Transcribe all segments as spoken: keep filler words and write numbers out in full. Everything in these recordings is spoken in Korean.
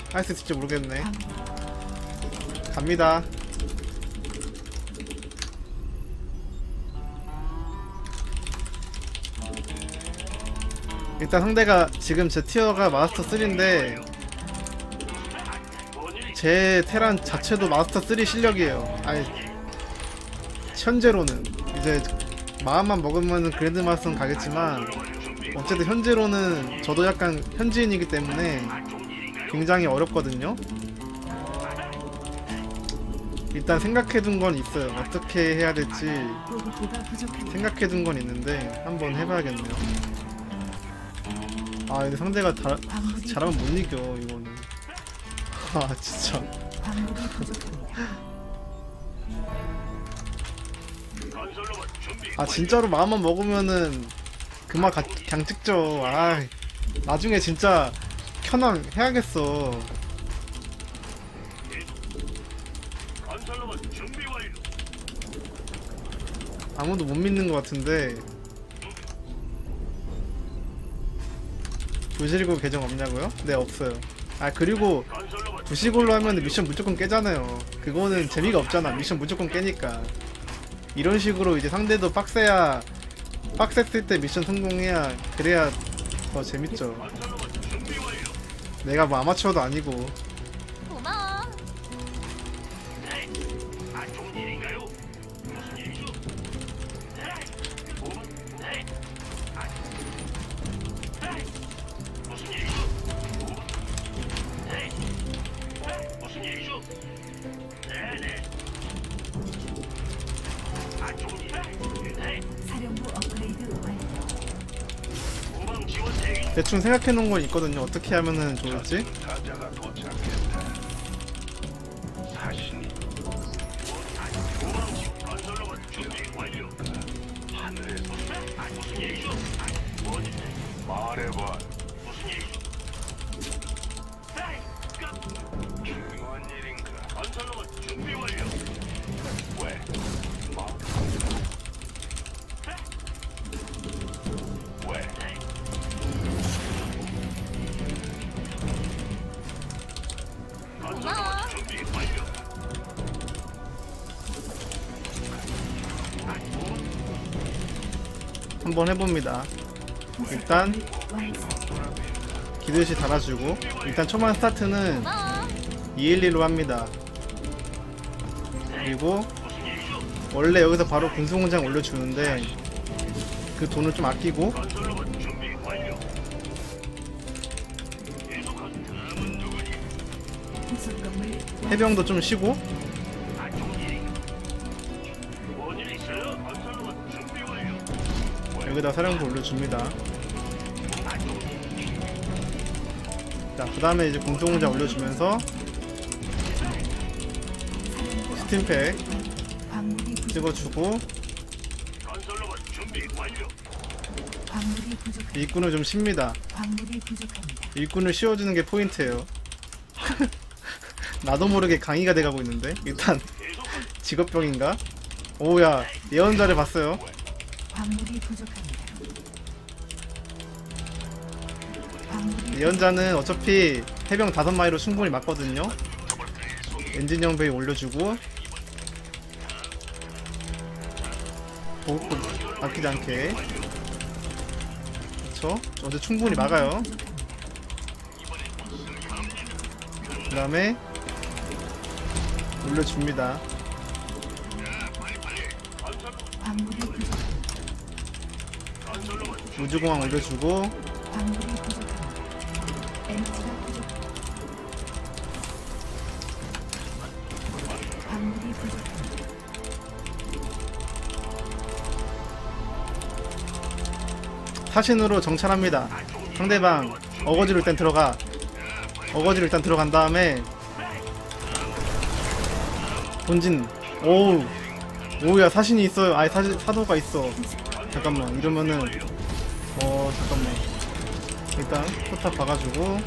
할 수 있을지 모르겠네. 갑니다. 일단 상대가 지금 제 티어가 마스터 쓰리인데 제 테란 자체도 마스터 쓰리 실력이에요. 아니 현재로는 이제 마음만 먹으면 그랜드 마스터는 가겠지만 어쨌든 현재로는 저도 약간 현지인이기 때문에 굉장히 어렵거든요. 일단 생각해둔 건 있어요. 어떻게 해야 될지 생각해둔 건 있는데 한번 해봐야겠네요. 아 근데 상대가 다, 잘하면 못 이겨 이거는. 아 진짜. 아 진짜로 마음만 먹으면은 그만 가, 그냥 찍죠. 아 나중에 진짜 켜낭 해야겠어. 아무도 못 믿는 것 같은데. 부실고 계정 없냐고요? 네 없어요. 아 그리고 부실골로 하면 미션 무조건 깨잖아요. 그거는 재미가 없잖아. 미션 무조건 깨니까. 이런 식으로 이제 상대도 빡세야 빡셌을 때 미션 성공해야 그래야 더 재밌죠. 내가 뭐 아마추어도 아니고. 고마워. 대충 생각해놓은 건 있거든요. 어떻게 하면은 좋을지. 말해봐. 중요한 일인가? 건설로봇 준비 완료. 왜? 뭐? 왜? 고마워. 준비 완료. 한번 해봅니다. 일단 기듯이 달아주고 일단 초반 스타트는 고마워. 이백십이로 합니다. 그리고 원래 여기서 바로 군수공장 올려주는데 그 돈을 좀 아끼고 건설로봇 준비 완료. 계속한 다음은 누구니? 해병도 좀 쉬고 안 좋은 일인가? 뭔일 있어요? 건설로봇 준비 완료. 여기다 사령부 올려줍니다. 안 좋은 일. 자, 그 다음에 이제 공수공장 올려주면서 스팀팩 찍어주고 건설로봇 준비 완료. 일꾼을 좀 쉽니다. 일꾼을 씌워주는 게 포인트예요. 나도 모르게 강의가 돼가고 있는데 일단 직업병인가? 오야 예언자를 봤어요. 예언자는 어차피 해병 다섯 마리로 충분히 맞거든요. 엔진형 베이 올려주고 보급고 아끼지 않게. 그쵸? 어제 충분히 막아요. 그 다음에 올려줍니다. 우주공항 올려주고 사신으로 정찰합니다. 상대방 어거지로 일단 들어가. 어거지로 일단 들어간 다음에 본진. 오우 오우야 사신이 있어요. 아예 사, 사도가 있어. 잠깐만 이러면은 어 잠깐만 일단 포탑 박아주고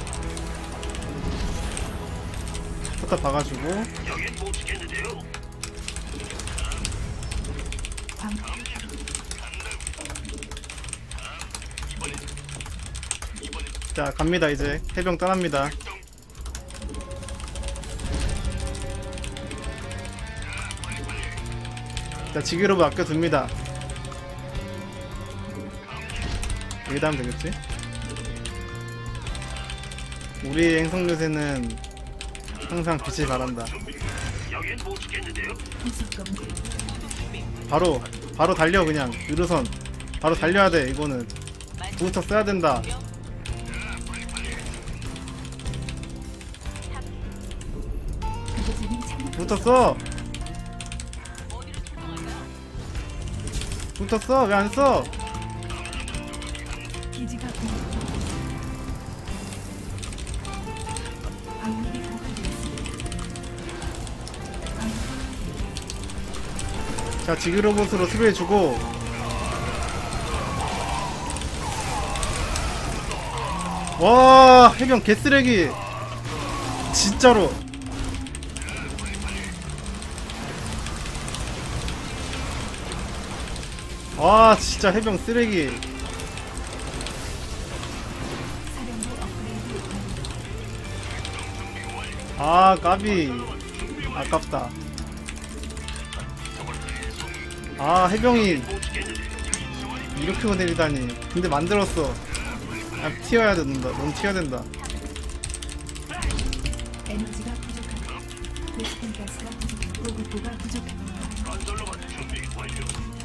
포탑 박아주고 여긴 못 지켰는데요. 자 갑니다. 이제 해병 떠납니다. 자, 지기로브 아껴둡니다. 여기다 하면 되겠지? 우리의 행성 요새는 항상 빛을 발한다. 여긴 못 지켰는데요. 바로 바로 달려. 그냥 유르선 바로 달려야 돼. 이거는 부스터 써야 된다. 부스터 써. 부스터 써. 왜 안 써? 기지가 공격받고 아군이 공격받습니다. 자, 지그로봇으로 수비해주고. 와, 해병 개쓰레기. 진짜로. 와, 진짜 해병 쓰레기. 사령부 업그레이드 완료. 아, 까비. 아깝다. 아, 해병이 이렇게 내리다니. 근데 만들었어. 아, 튀어야 된다. 넌 튀어야 된다. 에너지가 부족합니다. 베스킨 가스가 부족합니다. 보급고가 부족합니다. 건설로봇 준비 완료.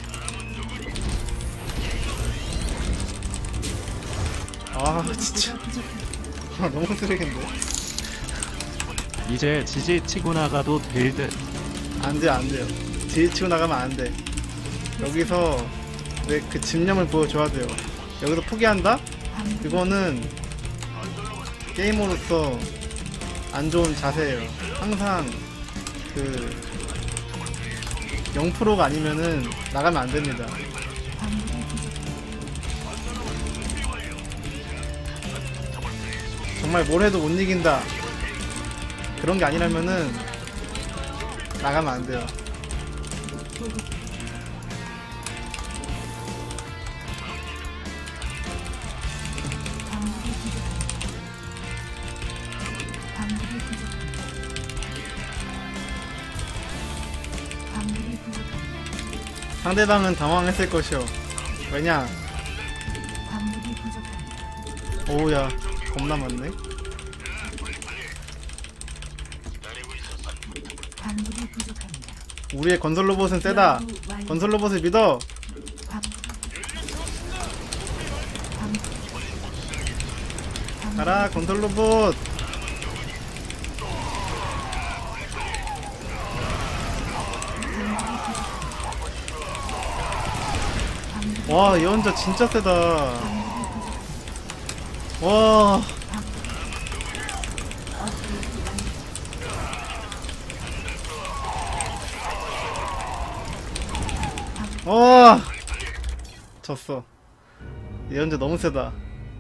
아, 진짜. 보급고가 부족합니다. 아, 너무 쓰레기인데. 이제 지지 치고 나가도 될 듯. 안 돼, 안 돼요. 제일 치고 나가면 안 돼. 여기서 왜 그 집념을 보여줘야 돼요. 여기서 포기한다? 그거는 게이머로서 안 좋은 자세예요. 항상 그 영 퍼센트가 아니면은 나가면 안 됩니다. 광물이 부족합니다. 정말 뭘 해도 못 이긴다. 그런 게 아니라면은 나가면 안 돼요. 보급 광물이 부족합니다. 광물이 부족합니다. 광물이 부족합니다. 상대방은 당황했을 것이요. 왜냐? 광물이 부족합니다. 오우야, 겁나 많네. 광물이 부족합니다. 우리의 건설 로봇은 세다. 건설 로봇을 믿어. 광- 광- 가라, 건설 로봇. 와, 예언자 진짜 세다. 와. 와. 졌어. 예언자 너무 세다.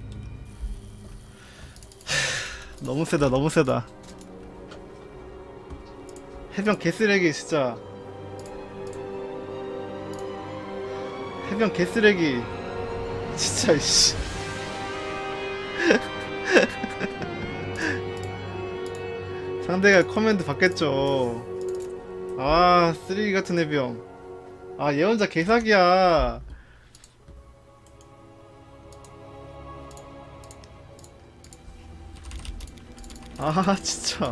너무 세다, 너무 세다. 해병 개쓰레기 진짜. 해병 개쓰레기 진짜. 이씨. 상대가 커맨드 받겠죠. 아, 쓰레기 같은 해병. 아, 예언자 개사기야. 아, 진짜.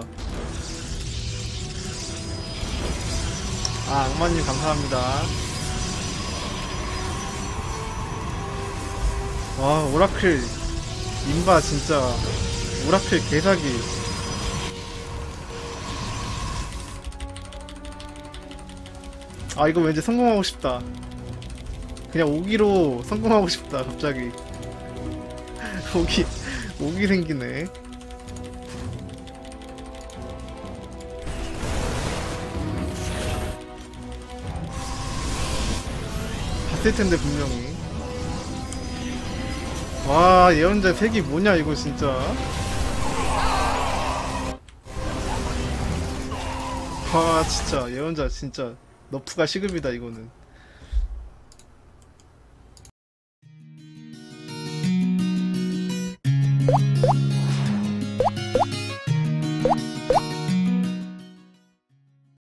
아, 악마님 감사합니다. 와, 오라클 인바 진짜. 오라클 개사기. 아, 이거 왠지 성공하고 싶다. 그냥 오기로 성공하고 싶다. 갑자기 오기 오기 생기네. 봤을 텐데 분명히. 와, 예언자 색이 뭐냐 이거 진짜. 와, 진짜 예언자 진짜 너프가 시급이다 이거는.